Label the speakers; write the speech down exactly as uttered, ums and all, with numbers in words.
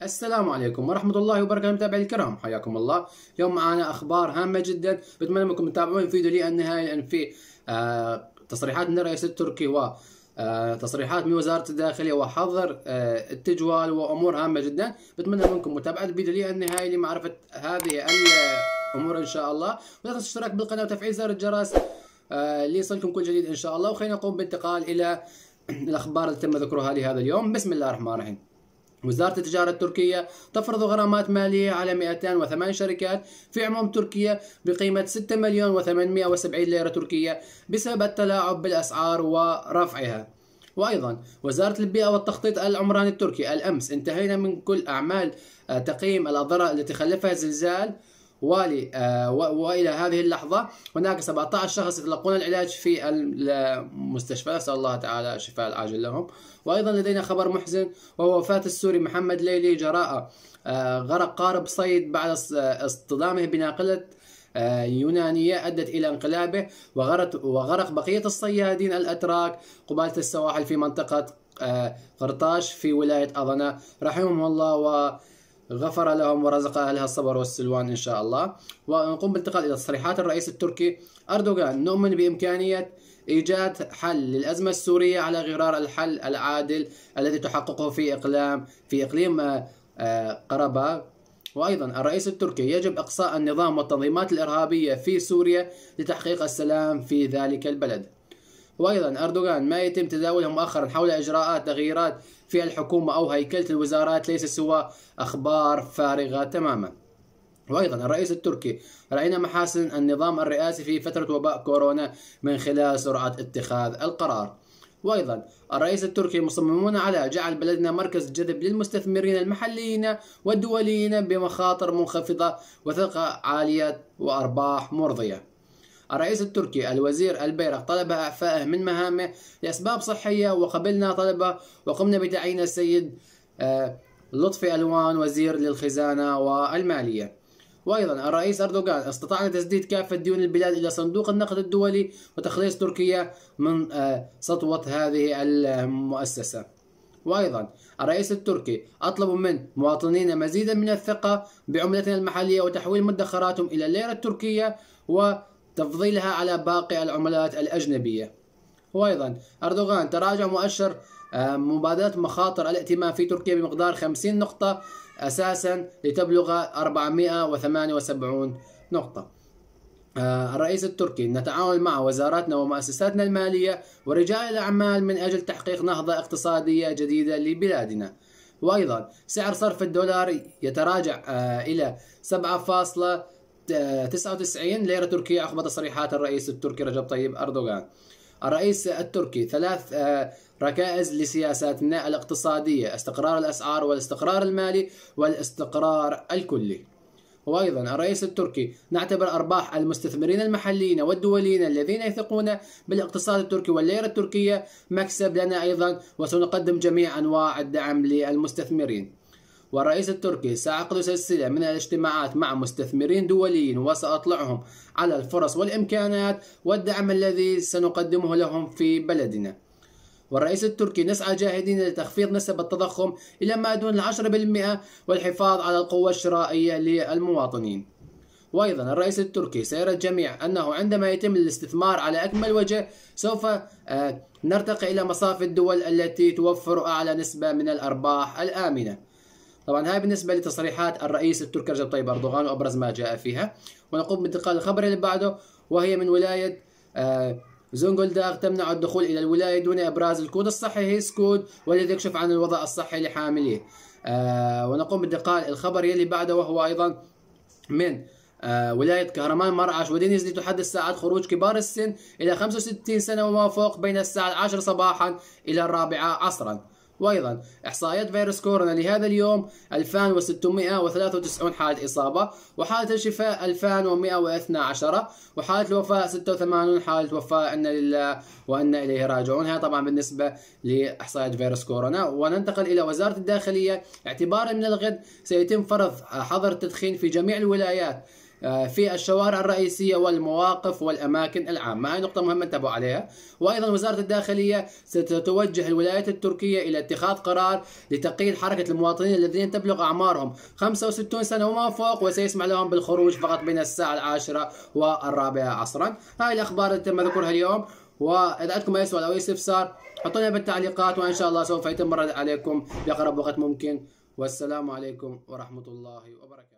Speaker 1: السلام عليكم ورحمة الله وبركاته متابعي الكرام، حياكم الله. اليوم معنا أخبار هامة جدا، بتمنى منكم تتابعون فيديو لي النهاية، لأن في آه تصريحات من الرئيس التركي و آه تصريحات من وزارة الداخلية وحظر آه التجوال وأمور هامة جدا. بتمنى منكم متابعة الفيديو لي النهاية لمعرفة هذه الأمور إن شاء الله، ولا تنسوا الاشتراك بالقناة وتفعيل زر الجرس آه ليصلكم كل جديد إن شاء الله. وخلينا نقوم بالانتقال إلى الأخبار التي تم ذكرها لهذا اليوم. بسم الله الرحمن الرحيم. وزارة التجارة التركية تفرض غرامات مالية على مئتين وثمانية شركات في عموم تركيا بقيمة ستة مليون وثمانمئة وسبعين ليرة تركية بسبب التلاعب بالأسعار ورفعها. وأيضا وزارة البيئة والتخطيط العمراني التركي الأمس انتهينا من كل أعمال تقييم الأضرار التي خلفها الزلزال، ولي آه والى هذه اللحظه هناك سبعة عشر شخص يتلقون العلاج في المستشفى، نسال الله تعالى الشفاء العاجل لهم. وايضا لدينا خبر محزن، وهو وفاه السوري محمد ليلي جراء آه غرق قارب صيد بعد اصطدامه بناقله آه يونانيه ادت الى انقلابه، وغرق وغرق بقيه الصيادين الاتراك قباله السواحل في منطقه آه قرطاج في ولايه اضنا، رحمهم الله و غفر لهم ورزق أهلها الصبر والسلوان إن شاء الله. ونقوم بالانتقال إلى تصريحات الرئيس التركي أردوغان. نؤمن بإمكانية إيجاد حل للأزمة السورية على غرار الحل العادل الذي تحققه في إقلام في إقليم قرباغ. وأيضا الرئيس التركي يجب إقصاء النظام والتنظيمات الإرهابية في سوريا لتحقيق السلام في ذلك البلد. وأيضا أردوغان ما يتم تداوله مؤخرا حول إجراءات تغييرات في الحكومة أو هيكلة الوزارات ليس سوى أخبار فارغة تماما. وأيضا الرئيس التركي: رأينا محاسن النظام الرئاسي في فترة وباء كورونا من خلال سرعة اتخاذ القرار. وأيضا الرئيس التركي: مصممون على جعل بلدنا مركز جذب للمستثمرين المحليين والدوليين بمخاطر منخفضة وثقة عالية وأرباح مرضية. الرئيس التركي: الوزير البيرق طلب إعفائه من مهامه لأسباب صحية، وقبلنا طلبه وقمنا بتعيين السيد لطفي ألوان وزير للخزانة والمالية. وأيضا الرئيس أردوغان: استطعنا تسديد كافة ديون البلاد إلى صندوق النقد الدولي وتخليص تركيا من سطوة هذه المؤسسة. وأيضا الرئيس التركي: أطلب من مواطنينا مزيدا من الثقة بعملتنا المحلية وتحويل مدخراتهم إلى الليرة التركية و تفضيلها على باقي العملات الأجنبية. وأيضا أردوغان: تراجع مؤشر مبادلة مخاطر الائتمان في تركيا بمقدار خمسين نقطة أساسا لتبلغ أربعمئة وثمانية وسبعين نقطة. الرئيس التركي: نتعاون مع وزاراتنا ومؤسساتنا المالية ورجال الأعمال من أجل تحقيق نهضة اقتصادية جديدة لبلادنا. وأيضا سعر صرف الدولار يتراجع إلى سبعة فاصلة تسعة وتسعين ليرة تركية عقب تصريحات الرئيس التركي رجب طيب أردوغان. الرئيس التركي: ثلاث ركائز لسياساتنا الاقتصادية: استقرار الأسعار والاستقرار المالي والاستقرار الكلي. وأيضا الرئيس التركي: نعتبر أرباح المستثمرين المحليين والدوليين الذين يثقون بالاقتصاد التركي والليرة التركية مكسب لنا أيضا، وسنقدم جميع أنواع الدعم للمستثمرين. والرئيس التركي: سأعقد سلسلة من الاجتماعات مع مستثمرين دوليين وسأطلعهم على الفرص والإمكانات والدعم الذي سنقدمه لهم في بلدنا. والرئيس التركي: نسعى جاهدين لتخفيض نسب التضخم إلى ما دون العشرة بالمئة والحفاظ على القوة الشرائية للمواطنين. وأيضا الرئيس التركي: سيرى الجميع أنه عندما يتم الاستثمار على أكمل وجه سوف نرتقي إلى مصاف الدول التي توفر أعلى نسبة من الأرباح الآمنة. طبعا هاي بالنسبة لتصريحات الرئيس التركي رجب طيب أردوغان وأبرز ما جاء فيها. ونقوم بانتقال الخبر اللي بعده، وهي من ولاية آه زونغولداغ: تمنع الدخول إلى الولاية دون إبراز الكود الصحي هيس كود والذي يكشف عن الوضع الصحي لحامليه. آه ونقوم بانتقال الخبر اللي بعده، وهو أيضا من آه ولاية كهرمان مرعش ودينيزلي: تحدد ساعات خروج كبار السن إلى خمسة وستين سنة وما فوق بين الساعة العاشرة صباحا إلى الرابعة عصرا. وأيضا إحصائيات فيروس كورونا لهذا اليوم: ألفين وستمئة وثلاثة وتسعين حالة إصابة، وحالة الشفاء ألفين ومئة واثني عشر، وحالة الوفاة ستة وثمانين حالة وفاة. إنا لله وإنا إليه راجعون. هذا طبعا بالنسبة لإحصائيات فيروس كورونا. وننتقل إلى وزارة الداخلية: اعتبارا من الغد سيتم فرض حظر التدخين في جميع الولايات في الشوارع الرئيسية والمواقف والأماكن العامة. هاي نقطة مهمة انتبهوا عليها. وأيضا وزارة الداخلية ستتوجه الولايات التركية إلى اتخاذ قرار لتقييد حركة المواطنين الذين تبلغ أعمارهم خمسة وستين سنة وما فوق، وسيسمح لهم بالخروج فقط بين الساعة العاشرة والرابعة عصرا. هاي الأخبار التي تم ذكرها اليوم، وإذا عندكم أي سؤال أو أي استفسار حطونا بالتعليقات، وإن شاء الله سوف يتم الرد عليكم بأقرب وقت ممكن. والسلام عليكم ورحمة الله وبركاته.